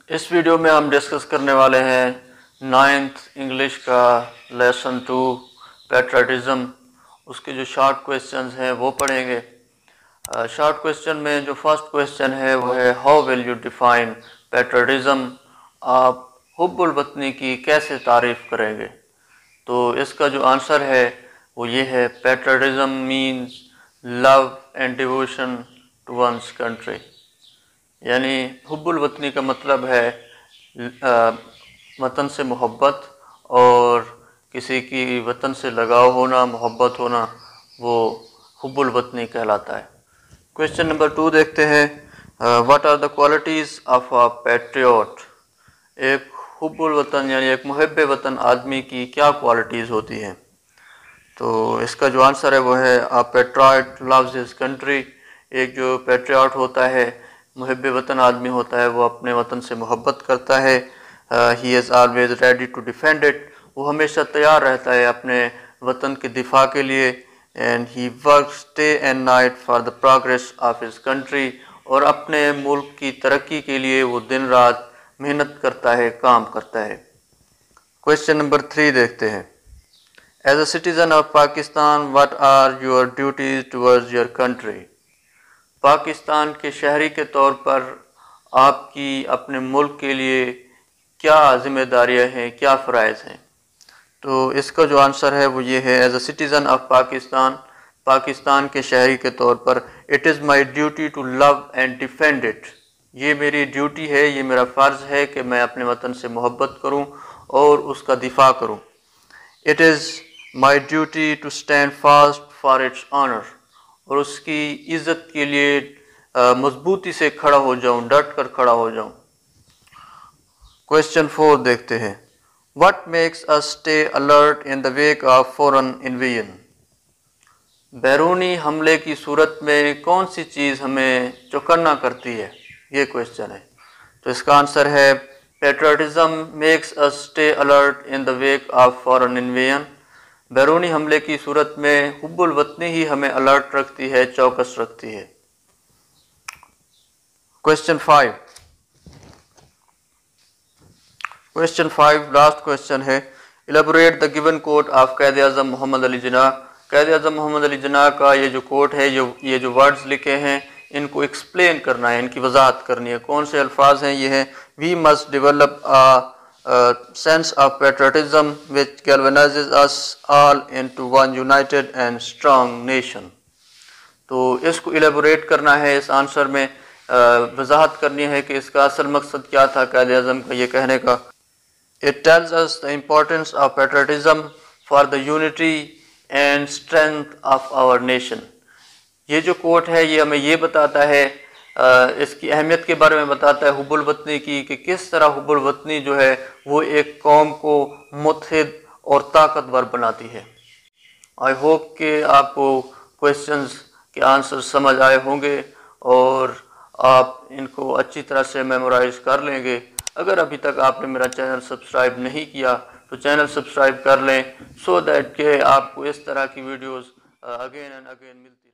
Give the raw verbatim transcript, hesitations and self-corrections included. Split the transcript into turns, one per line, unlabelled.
इस वीडियो में हम डिस्कस करने वाले हैं नाइन्थ इंग्लिश का लेसन टू पैट्रियटिज्म। उसके जो शॉर्ट क्वेश्चंस हैं वो पढ़ेंगे। शॉर्ट क्वेश्चन में जो फर्स्ट क्वेश्चन है वो है how will you define patriotism. आप हुब्बुल वतनी की कैसे तारीफ़ करेंगे? तो इसका जो आंसर है वो ये है, patriotism means love and devotion to one's country. यानी हुब्बुल वतनी का मतलब है आ, वतन से मोहब्बत और किसी की वतन से लगाव होना, मोहब्बत होना, वो हुब्बुल वतनी कहलाता है। क्वेश्चन नंबर टू देखते हैं, what are the qualities of a patriot. एक हुब्बुल वतन यानी एक मुहिब्बे वतन आदमी की क्या क्वालिटीज़ होती हैं? तो इसका जो आंसर है वो है, a patriot loves his country. एक जो पैट्रियट होता है, मुहिब्बे वतन आदमी होता है, वो अपने वतन से मोहब्बत करता है। He is always ready to defend it. वो हमेशा तैयार रहता है अपने वतन के दिफा के लिए। And he works day and night for the progress of his country. और अपने मुल्क की तरक्की के लिए वो दिन रात मेहनत करता है, काम करता है। क्वेश्चन नंबर थ्री देखते हैं, as a citizen of Pakistan what are your duties towards your country. Pakistan के शहरी के तौर पर आपकी अपने मुल्क के लिए क्या ज़िम्मेदारियां हैं, क्या फ़राइज़ हैं? तो इसका जो आंसर है वो ये है, as a citizen of Pakistan, Pakistan के शहरी के तौर पर, it is my duty to love and defend it. ये मेरी ड्यूटी है, ये मेरा फ़र्ज़ है कि मैं अपने वतन से मोहब्बत करूँ और उसका दिफा करूँ। It is my duty to stand fast for its honour. और उसकी इज़्ज़त के लिए मजबूती से खड़ा हो जाऊं, डट कर खड़ा हो जाऊं। क्वेश्चन फोर देखते हैं, what makes us stay alert in the wake of foreign invasion. बैरूनी हमले की सूरत में कौन सी चीज़ हमें चौकन्ना करती है? ये क्वेश्चन है। तो इसका आंसर है, patriotism makes us stay alert in the wake of foreign invasion. बैरूनी हमले की सूरत में हुब्बुल वतनी ही हमें अलर्ट रखती है, चौकस रखती है। Question five question five last question है, elaborate the given quote of Quaid Azam Mohammad Ali Jinnah. Quaid Azam Mohammad Ali Jinnah का ये जो कोट है, जो ये जो वर्ड्स लिखे हैं, इनको एक्सप्लेन करना है, इनकी वजाहत करनी है। कौन से अल्फाज हैं? ये हैं, we must develop a Uh, sense of patriotism which galvanizes us all into one united and strong nation। तो इसको इलेबोरेट करना है, इस आंसर में uh, वजाहत करनी है कि इसका असल मकसद क्या था कायद आज़म का ये कहने का। It tells us the importance of patriotism for the unity and strength of our nation। ये जो कोट है ये हमें ये बताता है, Uh, इसकी अहमियत के बारे में बताता है हुब्बुल वतनी की, कि किस तरह हुब्बुल वतनी जो है वो एक कौम को मुत्तहिद और ताकतवर बनाती है। आई होप कि आपको क्वेश्चंस के आंसर समझ आए होंगे और आप इनको अच्छी तरह से मेमोराइज कर लेंगे। अगर अभी तक आपने मेरा चैनल सब्सक्राइब नहीं किया तो चैनल सब्सक्राइब कर लें, सो दैट कि आपको इस तरह की वीडियोज़ अगेन एंड अगेन मिलती